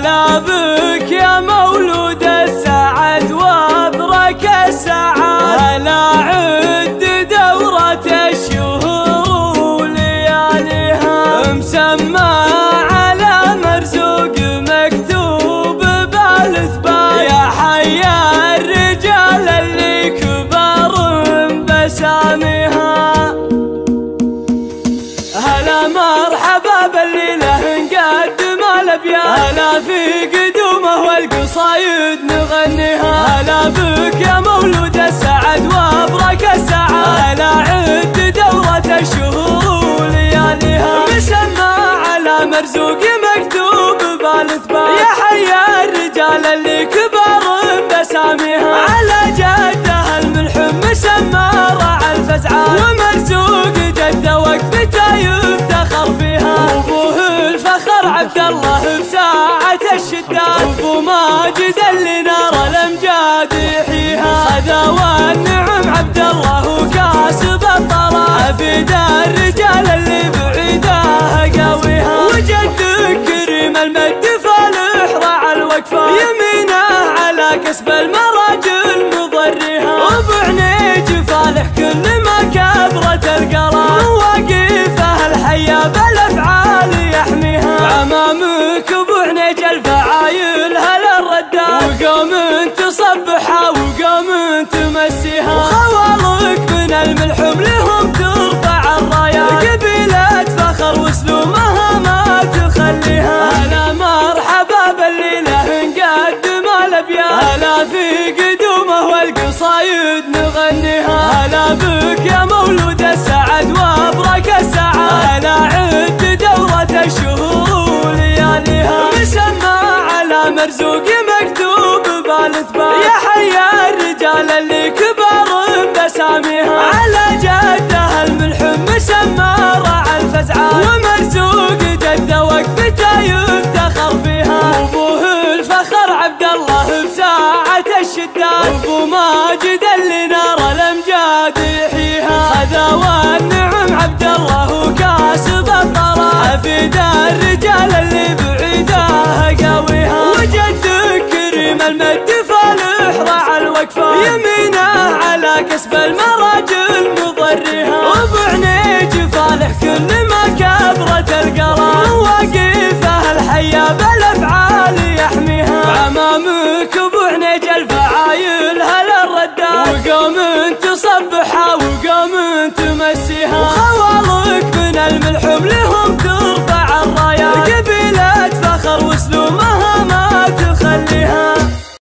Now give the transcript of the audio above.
هلا بك يا مولود السعد وابرك السعد، هلا عد دورة الشهور ولياليها، مسمى على مرزوق مكتوب بالاثبات، يا حي الرجال اللي كبر بساميها. هلا مرحبا بالليله نقدم الابيات، هلا في قدومه والقصايد نغنيها، هلا بك يا مولود السعد وابرك السعد، هلا عد دورة الشهور ولياليها، مسمى على مرزوق مكتوب بالاثبات، يا حي الرجال اللي كبر بساميها، على جده الملحم مسمى راعى الفزعات، ومرزوق جده وقفته يفتخر فيها، وابوه الفخر عبد الله بساعة الشدات، وابو ماجد اللي نار الامجاد يحييها، خذا والنعم عبد الله وكاسب الطلال، عبيد الرجال اللي بعيده قاويها، وجدك كريم المد فالح راعى الوقفه، يمينه على كسب المراجل مضريها، وبعنيج فالح كل ما كبرت القلم، واقفه الحية بالافعال يحميها، وعمامك وبعنيج الفعايل هلا الردات، وقوم تصبحها وقوم تمسيها، وخوالك من الملحم لهم ترفع الرايات، قبيلة فخر وسلومها ما تخليها. هلا مرحبا بالليله نقدم الابيات، هلا في قدومه والقصايد نغنيها، هلا بك يا مولود السعد وابرك السعد، هلا عد دورة الشهور ولياليها، مسمى على مرزوق مكتوب بالاثبات، يا حي الرجال اللي كبر بساميها، على جده الملحم مسمى راعى الفزعات، ومرزوق جده وقفته يفتخر فيها، وابوه الفخر عبد الله بساعة الشدات، وابو ماجد اللي نار الامجاد يحييها، خذا والنعم عبد الله وكاسب الطلال، عبيد الرجال اللي بعيده قاويها، وجدك كريم المد فالح راعى الوقفه، يمينه على كسب المراجل